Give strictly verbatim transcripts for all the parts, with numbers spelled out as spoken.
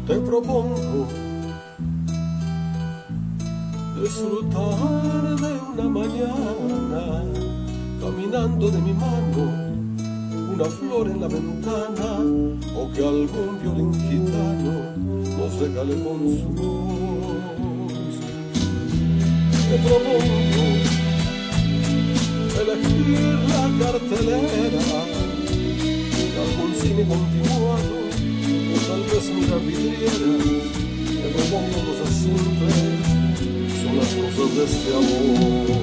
Te propongo disfrutar de una mañana, caminando de mi mano, una flor en la ventana, o que algún violín gitano nos regale con su voz. Te propongo elegir la cartelera de algún cine continuado, o tal vez mirar vidrieras. Te propongo cosas simples, son las cosas de este amor.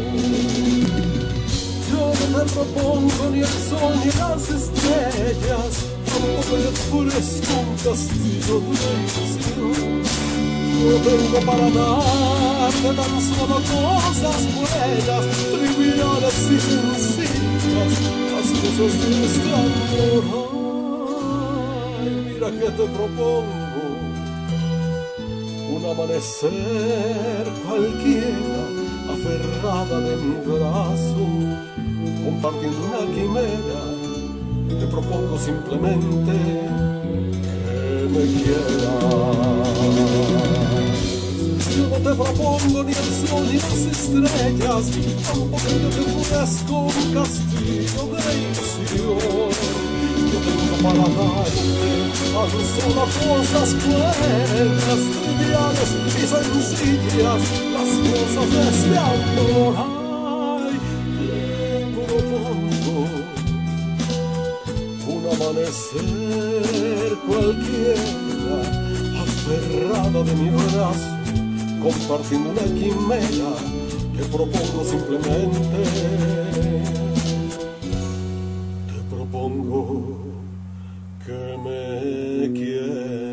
Yo no te propongo ni el sol ni las estrellas, tampoco le ofrezco un castillo de ilusión. No tengo para darte tan solo cosas buenas, triviales y sencillas, las cosas de este amor. Ay, mira que te propongo un amanecer cualquiera, aferrada de mi brazo, compartiendo una quimera. Te propongo simplemente que me quieras. Yo no te propongo ni el sol ni las estrellas, tampoco yo te ofrezco un castillo de ilusión. Yo tengo para darte tan solo cosas buenas, triviales y sencillas, las cosas de este amor. Ay, te propongo un amanecer cualquiera, aferrada de mi brazo, compartiendo una quimera. Te propongo simplemente, te propongo que me quieras.